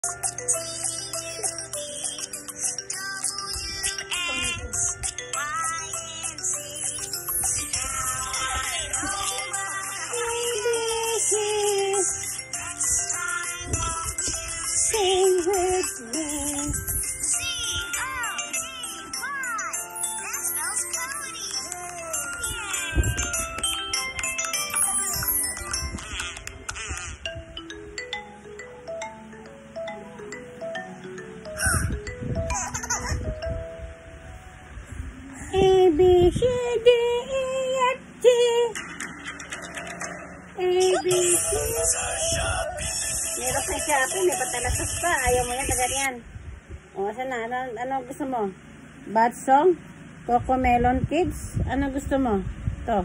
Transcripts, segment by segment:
Sing with me. A, B, C, D, E, F, G. A, B, C. Meron kang Shopee, may patalasas pa. Ayaw mo yan, tagal yan. O, saan na? Ano gusto mo? Bad Song? Coco Melon Kids? Ano gusto mo? Ito.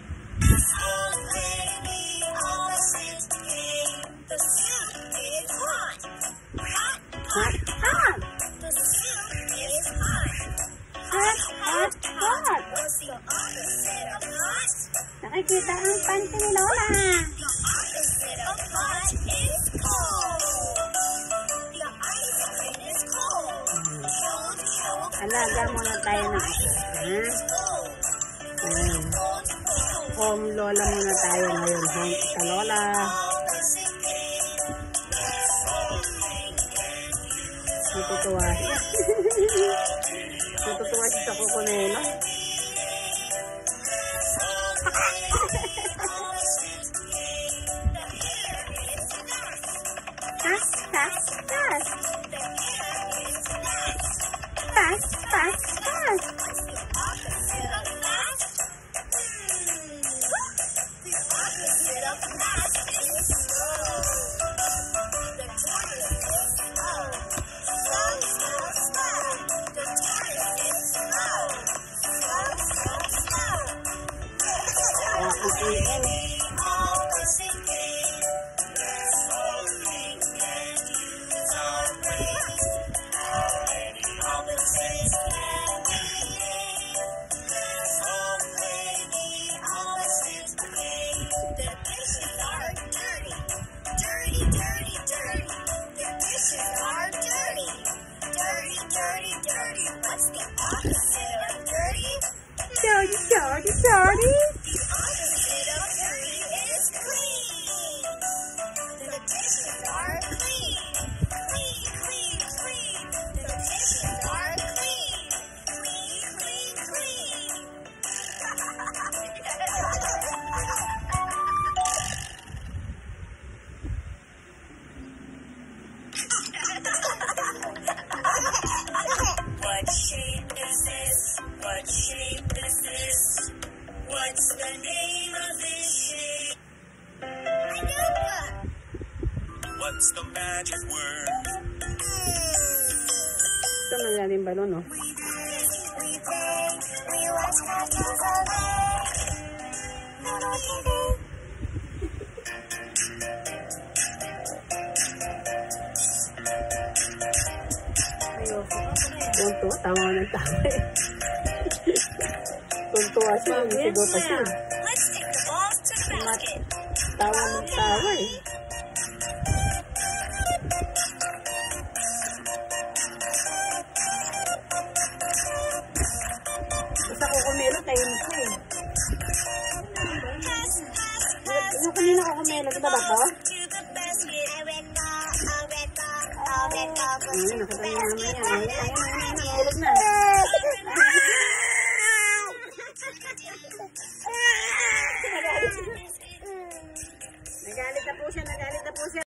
Hot, hot! Hot, hot, hot! Nakikita ang panty ni Lola. Alaga muna tayo ng ako. Home Lola muna tayo ngayon. Home ka Lola. Natutuwa siya. Natutuwa siya sa kukunelo. Tas, tas, tas. Tas, tas, tas. Dirty, dirty. The opposite of dirty is clean. The dishes are clean. Clean, clean, clean. The dishes are clean. Clean, clean, clean. What shape is this? What shape is this? What's the name of this shape? I don't know. What's the magic word? Ito na natin balon, no? We play, we watch cartoons all day. Nono TV. Ayoko. Tunto, tawa ng tawa eh. Tuntua siya, nasigaw pa siya. Tawa ng tawa eh. Basta kukumelo tayo nito eh. Yung kanina kukumelo, diba ba to? Ayun, nakataya naman yan. Ayun, nahulog na. Nagalit na po siya.